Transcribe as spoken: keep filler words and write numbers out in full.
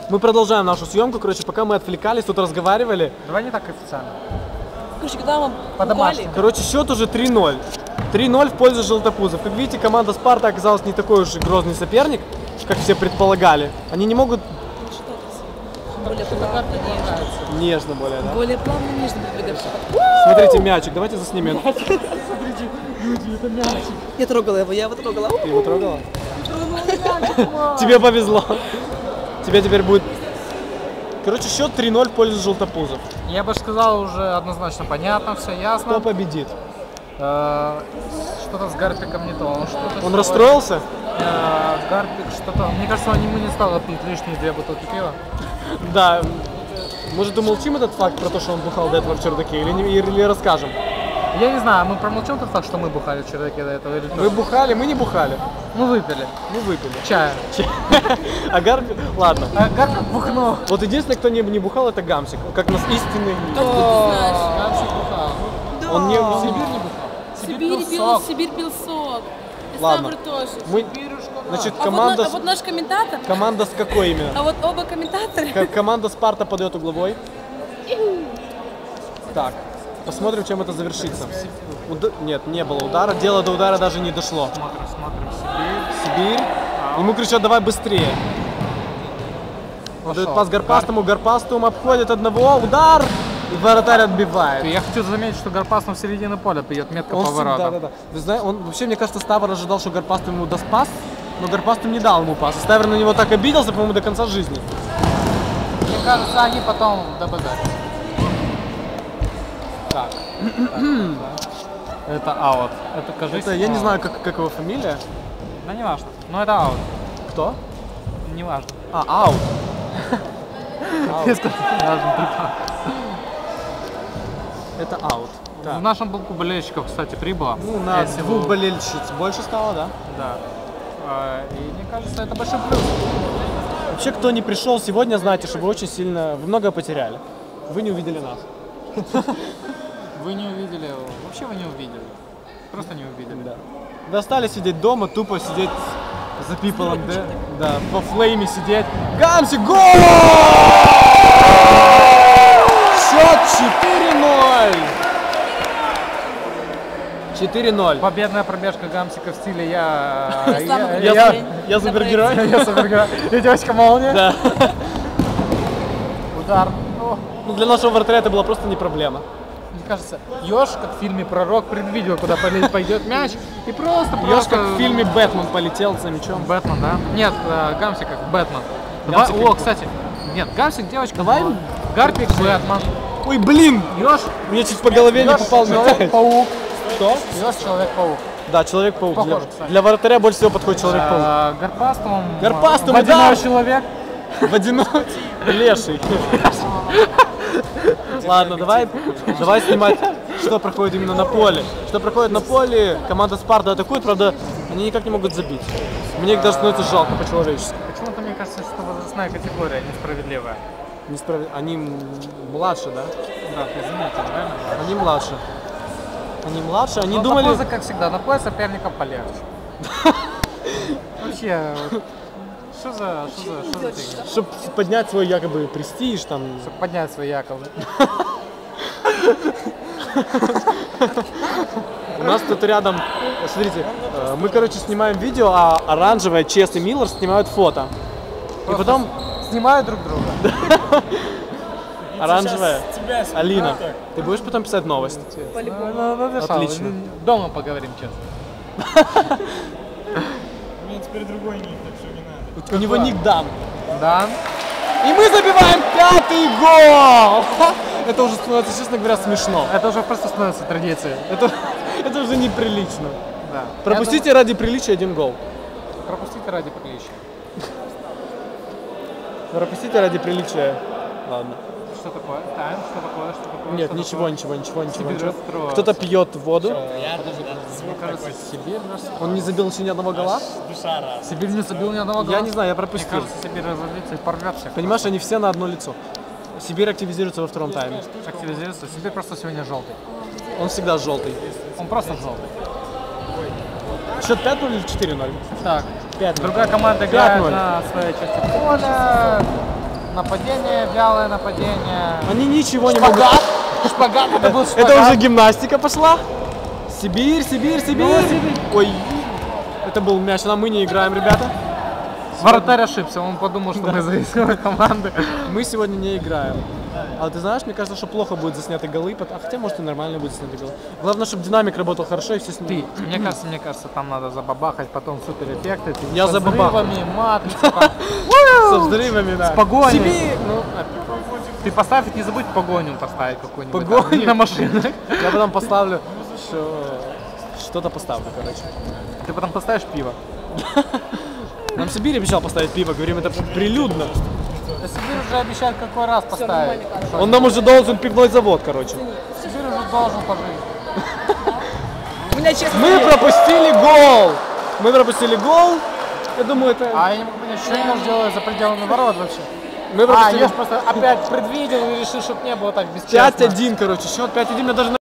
Мы продолжаем нашу съемку. Короче, пока мы отвлекались, тут разговаривали. Давай не так официально. Короче, когда мы по-домашнему. Короче, счет уже три ноль. три ноль в пользу желтопузов. Как видите, команда Спарта оказалась не такой уж и грозный соперник, как все предполагали. Они не могут... более плавно, нежно. Нежно более, да? Более плавно, нежно продвигаться. Смотрите, мячик. Давайте заснимем. Смотрите, люди, это мячик. Я трогала его, я его трогала. Ты его трогала? Тебе повезло. Тебе теперь будет... Короче, счет три ноль в пользу желтопузов. Я бы сказал, уже однозначно понятно, все ясно. Кто победит? Что-то с Гарпиком не то. Он, что-то Он расстроился? Гарпик что-то... Мне кажется, он ему не стало пить лишние две бутылки пива. Да. Может, умолчим этот факт про то, что он бухал до этого в чердаке, или, не, или расскажем? Я не знаю, мы промолчим тот факт, что мы бухали в чердаке до этого? Или Вы бухали, мы не бухали. Мы выпили. Мы выпили. Чая. А Гарпик... Ладно. А Гарпик бухнул. Вот единственный, кто не, не бухал, это Гамсик. Как у нас истинный... Гамсик бухал. Да. Он не... В Сибирь не бухал. Сибирь пил, Сибирь пил сок. И Ладно. Ставр тоже. Мы... Значит, А, команда... вот, а вот наш комментатор. Команда с какой именно? А вот оба комментатора. К- команда Спарта подает угловой. Так, посмотрим, чем это завершится. Уда... Нет, не было удара. Дело до удара даже не дошло. Смотрим, смотрим. Сибирь. Сибирь. Ему кричат, давай быстрее. Он дает пас Гарпастому. Гарпастум обходит одного. Удар. И вратарь отбивает. Я хочу заметить, что Гарпастум в середине поля бьет метко Он по воротам. Да, да, да. Вы знаете, он вообще, мне кажется, Ставр ожидал, что Гарпастум ему даст пас, но Гарпастум не дал ему пас. И Ставр на него так обиделся, по-моему, до конца жизни. Мне кажется, они потом добавят. Так. Это аут. Это, кажется, Это, я не знаю, как, как его фамилия. Да не важно. Но это аут. Кто? Не важно. А, аут. Это аут. В нашем полку болельщиков, кстати, прибыло. Ну, на Если двух вы- болельщиц больше стало, да? Да. А, И мне кажется, это большой плюс. Вообще, кто не пришел сегодня, знайте, что вы очень сильно, вы много потеряли. Вы не увидели нас. Вы не увидели, вообще вы не увидели. Просто не увидели. Да. Вы остались сидеть дома, тупо сидеть за пиполом, да? Да, во флейме сидеть. Гамсик, гол! Счет четыре ноль. четыре ноль. Победная пробежка Гамсика в стиле я... Самый Я, крутой Я, день я на супергерой. проекте. я супергерой. Я девочка молния. Да. Удар. О, Ну, для нашего вратаря это была просто не проблема. Мне кажется, Ёж, как в фильме «Пророк», предвидел, куда поле- пойдет мяч. И просто, Ёж, просто... как в фильме «Бэтмен» полетел за мячом. Бэтмен, да? Нет, э, Гамсик как Бэтмен. Гамсик Давай- О, как- кстати, нет, Гамсик девочка. Давай- была. Гарпик Бэтмен. Ой, блин! Ёж, Мне чуть по голове не Ёж попал мяч. Человек-паук. Что? Ёж Человек-паук. Да, Человек-паук. Для, Похоже, кстати. для вратаря больше всего подходит Человек-паук. Э, Гарпастум. Гарпастум, Водяной да! человек. Водяной леший. Ладно, давай, давай снимать, что проходит именно на поле. Что проходит на поле, команда Спарта атакует, правда, они никак не могут забить. Мне их даже становится жалко по-человечески. Почему-то мне кажется, что возрастная категория несправедливая. Несправ... Они м- младше, да? Да, ты заметил, правильно? Они младше. Они младше, они Но думали... похоже, как всегда, на поле соперников полегче. Вообще, вот, что за, что за, что за фигня? Чтобы поднять свой якобы престиж, там... Чтобы поднять свои яковы. У нас тут рядом, смотрите, э, мы, короче, снимаем видео, а Оранжевая, Чес и Миллер снимают фото. И потом Снимают друг друга. Оранжевая, Алина, ты будешь потом писать новость? Ну, ну, ну, дышал. Отлично. Дома поговорим честно. У меня теперь другой ник, так что не надо. У него ник Дан. Да. И мы забиваем пятый гол! Это уже становится, честно говоря, смешно. Это уже просто становится традицией. Это, это уже неприлично. Да. Пропустите ради приличия один гол. Я думаю, пропустите ради приличия. Пропустите ради приличия. Ладно. Что такое? Тайм? Что такое? Что такое? Нет, Что ничего, такое? ничего, ничего, ничего, Сибирь ничего. расстроилась. Кто-то пьет воду. Мне кажется, Сибирь расстроилась. Он не забил еще ни одного гола. Душа раз. Сибирь не забил ни одного гола. Я не знаю, я Мне пропустил. кажется, Сибирь разозлится и порвет всех. Понимаешь, они все на одно лицо. Сибирь активизируется во втором тайме. Активизируется. Сибирь просто сегодня желтый. Он всегда желтый. Он просто желтый. Счет пять ноль или четыре ноль? Так, пять ноль. другая команда пять играет ноль. на своей части поля. Нападение, вялое нападение. Они ничего не могут. Шпагат. Шпагат, это был шпагат. Это уже гимнастика пошла. Сибирь, Сибирь, Сибирь. Ой, это был мяч, но мы не играем, ребята. Вратарь ошибся, он подумал, что мы зависимые команды. Мы сегодня не играем. А ты знаешь, мне кажется, что плохо будет засняты голы, а хотя, может, и нормально будет засняты голы. Главное, чтобы динамик работал хорошо и все Ты, снимали. мне кажется, мне кажется, там надо забабахать, потом супер эффекты. Я с забабахаю. взрывами, матрица, там. Со взрывами, да. С погоней. Сибирь! Ну, Ты поставь, не забудь погоню поставить какую-нибудь. Погоню? там, на машинах. я потом поставлю, что... Что-то поставлю, короче. Ты потом поставишь пиво. Нам Сибирь обещал поставить пиво, говорим, это прилюдно. Да Сибирь уже обещает какой раз поставить. Он нам уже должен пивной завод, короче. Сибирь уже должен пожить. У меня честно. Мы пропустили гол! Мы пропустили гол. Я думаю, это... А я не могу понять, что Ёж делает за пределами ворот вообще. Мы А, пропустили Ёж просто опять предвидел и решил, чтобы не было так бесчестно. пять один, короче. Счет пять один. Я даже